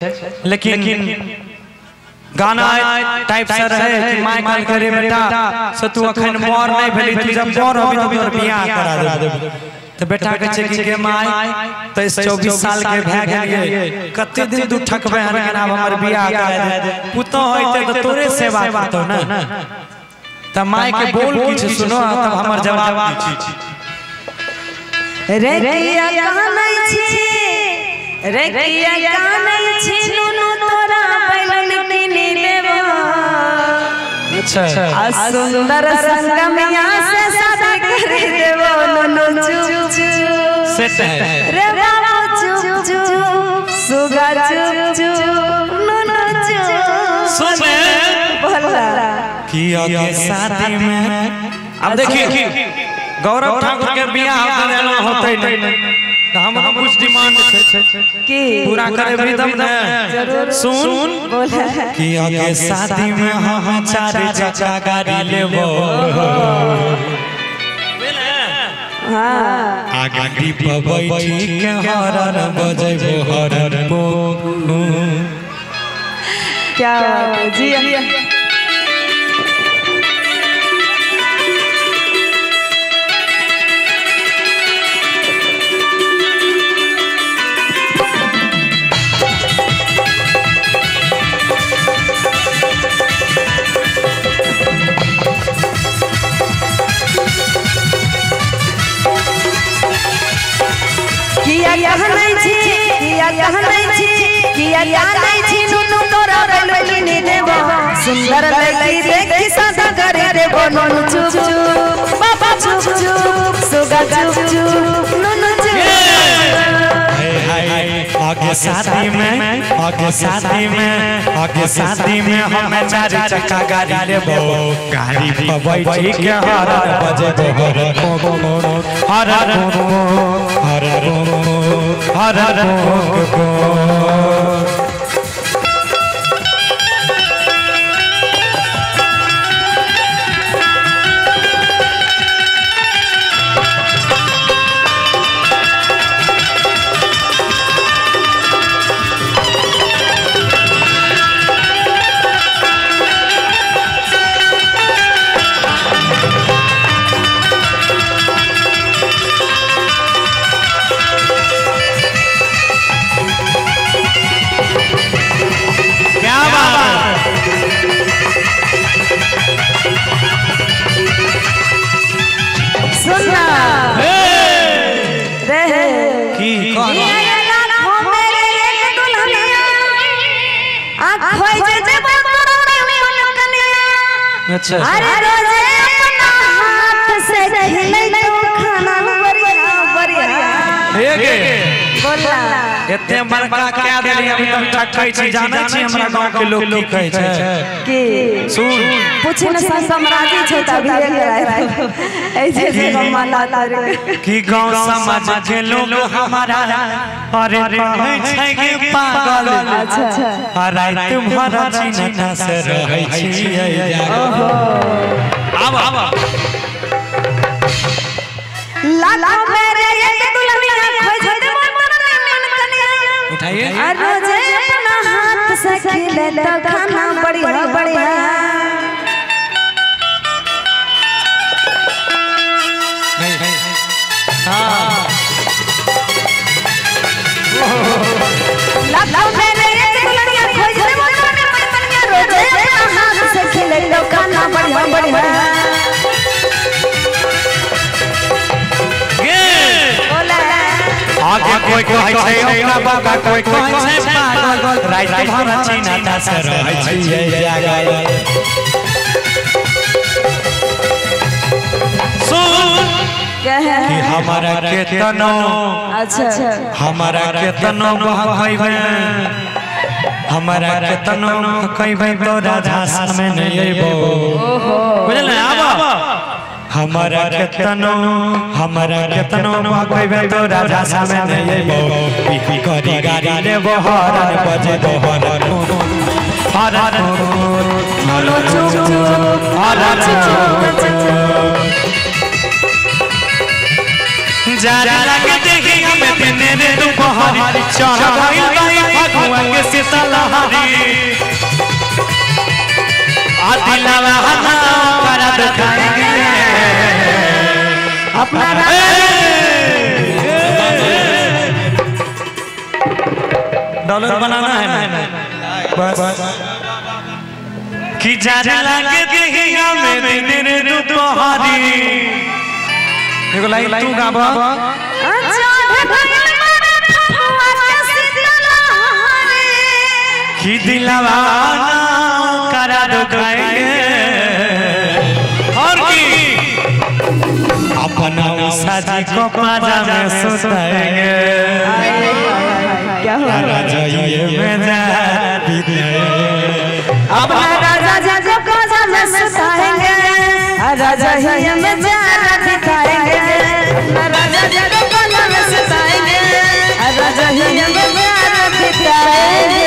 लेकिन गाना टाइप से रहे कि माय कॉल करे बेटा से तू अखन मोर नहीं भेली तू जब मोर होबी तो तोर बियाह करा देब तो बेटा के छै कि माय तो 24 साल के भए गेलिए कते दिन तू ठकबे हन कि अब हमर बियाह करा दे पुतो होइते तो तोरे सेवा करतो ना त माय के बोल किछ सुनो तब हमर जवाब दी रे किया कानै छी रे किया कानै छी नुनु तोरा बैलन किनी देबो अच्छा सुंदर संगमिया से शादी कर देबो नुनु चुप चुप सेट है रे बाबू चुप चुप सुगा चुप चुप नुनु चुप सुने बोला किया के शादी में अब देखिए गौरव ठाकुर के बियाह होते नहीं तो हम कुछ डिमांड की पूरा करे रिदम ने सुन किया के शादी में हम 4 चक्का गाड़ी लेबो हां आगे दीप बैठी के हरर बजेबो हरर पो क्या जी किया कहनै छी नुनु तोरा बैलनी देबो सुंदर लड़की देखि शादी कर देबो नुनु चुप चुप बाबा चुप चुप सुगा चुप चुप नुनु चुप आगे शादी में हम 4 चक्का गाड़ी लेबो गाड़ी पर बैठी के हरर बजेबो हरर हरर हरर अच्छा अरे रोजे अपना हाथ से खिलै तो खाना बढ़िया बोला एते बड़का क्या देली अभी तक ठकै छी जानै छी हमरा गांव के लोग की कहै छै की सुन पूछे न सम्राजी छै त अभी कराय ऐसे माला तारे की गांव समाज के लोग हमारा अरे कहै छै कि पागल अच्छा रात भर चिन्ता से रहै छी आब लाला मेरे एक दुल्हनिया खोज दे उठाइए रोजे अपना हाथ से खिले तो खाना बढ़िया बढ़िया लाला मेरे एक दुल्हनिया खोज दे रोजे अपना हाथ से खिले तो खाना बढ़िया बढ़िया आगे कोई कहै छै अपना बाबा कोई कहै छै पागल रात भर चिन्ता से रहै छी जागल सुन कि हमारा केतनो अच्छा हमारा केतनो कहबै हमारा केतनो कहबै तो राधा में नहीं अइबो बुझल आब हमारा केतनो कहबै तो राजा सामे नहीं अइबो पीपी करी गाड़ी लेबो हरर बजेबो हरर हरर हरर जारी लगे देखी हमें दिन रे दोपहर चढ़ गइल बाई फगुआ के सीता डॉलर बनाना है ना बस कि जाने लागे देहिया में दिन रे दोपहरी एगो लाइन तू गाबा कि दिलवा करा दुखाएंगे और की अपना साजी को पाजा में सुताएंगे क्या हुआ जाइए में अपना राजा जी को पाजा में सुताएंगे राजा ही में जाना दिखाएंगे राजा जी को पाजा में सुताएंगे राजा ही में जाना दिखाएंगे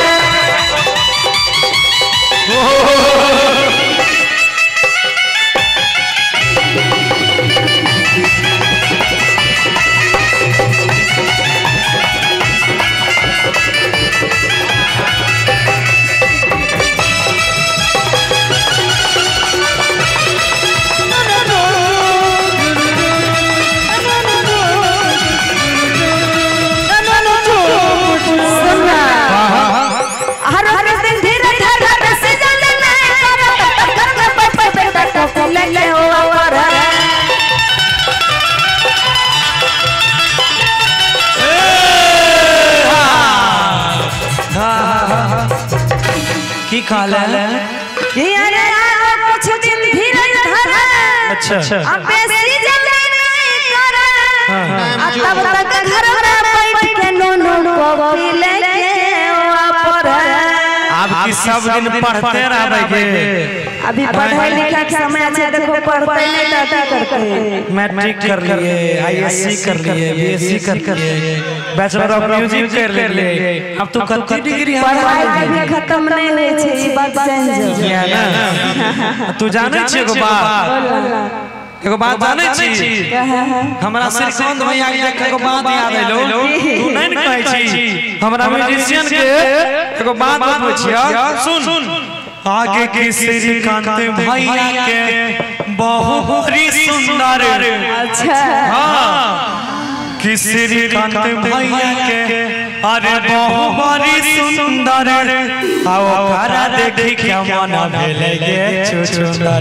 की काल है कि अरे कुछ दिन धीरे धर अच्छा अब बेसी जल्दी नहीं कर तब तक घर में बैठ के नो कॉफी लेके वापर आपकी सब दिन पढ़ते रहोगे अभी पढ़ाई लिखाई के समय है देखो पढ़ते नहीं करते मैट्रिक कर लिए आईएससी कर लिए बीएससी कर लिए बैचलर ऑफ म्यूजिक कर लिए अब तो कत्ती डिग्री पढ़ाई भी खत्म नहीं होई छै ई बात चेंज किया ना तू जाने छी एगो बात जाने छी हमरा श्रीकांत भैया के देख एगो बात याद आइलो तू नहीं न कहै छी हमरा म्यूजिशियन के एगो बात बतबै छियै सुन आगे के श्रीकांत भैया के बहुत सुंदर अच्छा हां कि श्रीकांत भैया के अरे बहुत सुंदर आओ करा देखी क्या मन भेले गे सुंदर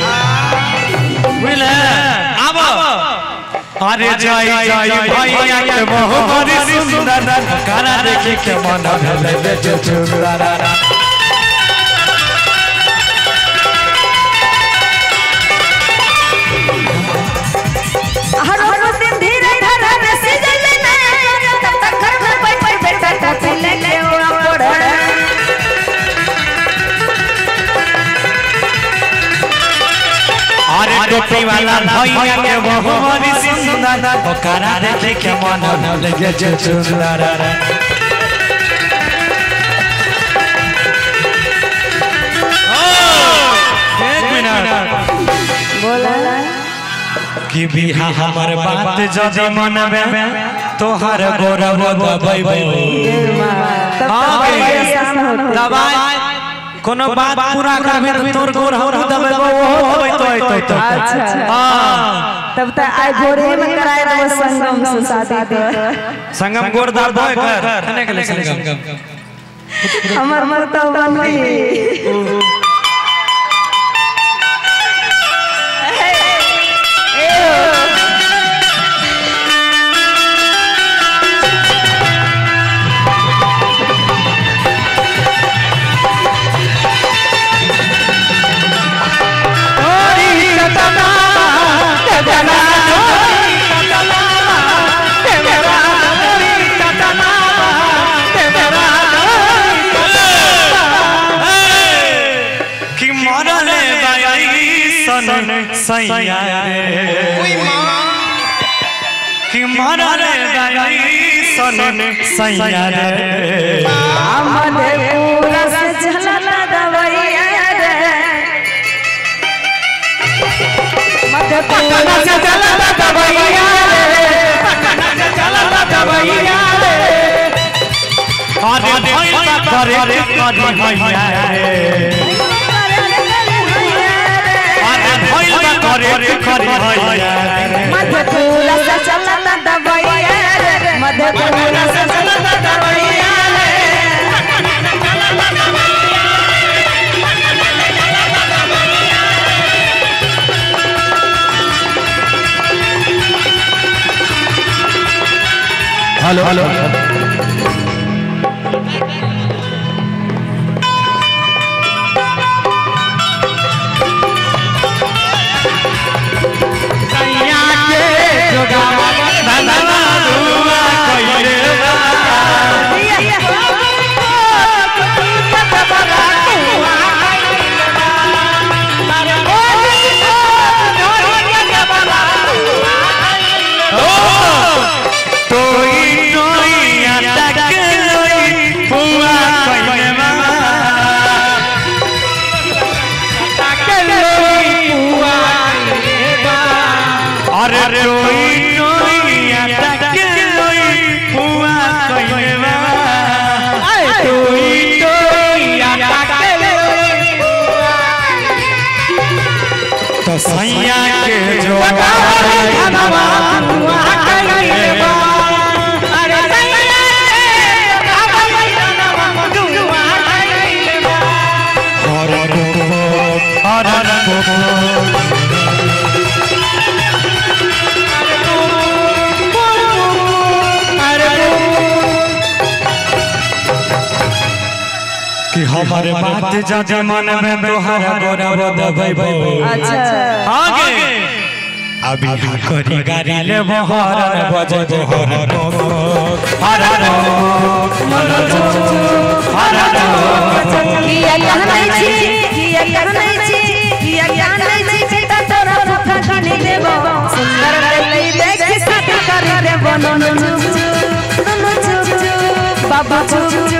बोले अब अरे जय जय भैया के बहुत सुंदर करा देखी क्या मन भेले गे सुंदर टोपी वाला भैया के बहुत सुंदर ओकरा देखे के मन लगे जे सुंदर एक मिनट बोला कि बिहा हमर बात जदी मनबे तोहर गौरव दबैबे दबाई कोनो बात पूरा करबे तो तोर गौरव दबैबे ओ होय तो अच्छा हां तब त आइ भोरे में कराय देबो संगम से शादी के संगम गोरदार बोय कर कने के संगम हमर मरतो बनई सैया रे कि मारा रे गाई सन सैया रे मधेपुरा से चलला दवैया रे मधेपुरा से चलला दवैया रे पटना से चलला दवैया रे अरे भैया करे भैया रे मधेपुरा से चलता दवैया रे मधेपुरा से चलता दवैया रे हेलो हेलो सैया के जो कि हमारे बात ज्यादा मन में तोहरा गोरा दबाइबो अच्छा आगे अभी करी गाड़ी ले बहर बजे बहर हररो किया कहनै छी बेटा तोरा भूखा खाने देबो सुंदर लई देख शादी कर देबो नो नो चुप चुप बाबा चुप चुप